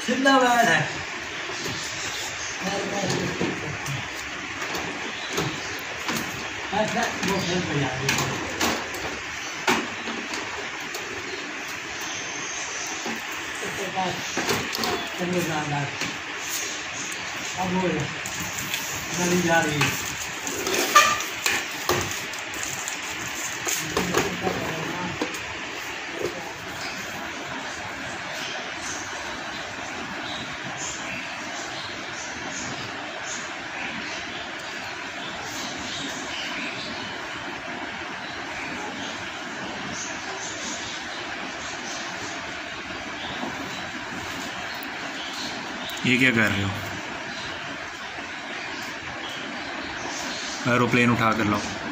सीधा बैठ है। ऐसा वो फिर पे जा रही है। उसके बाद चंगे जानदार अब वो नदी जा रही है। ये क्या कर रहे हो? एरोप्लेन उठा कर लाओ।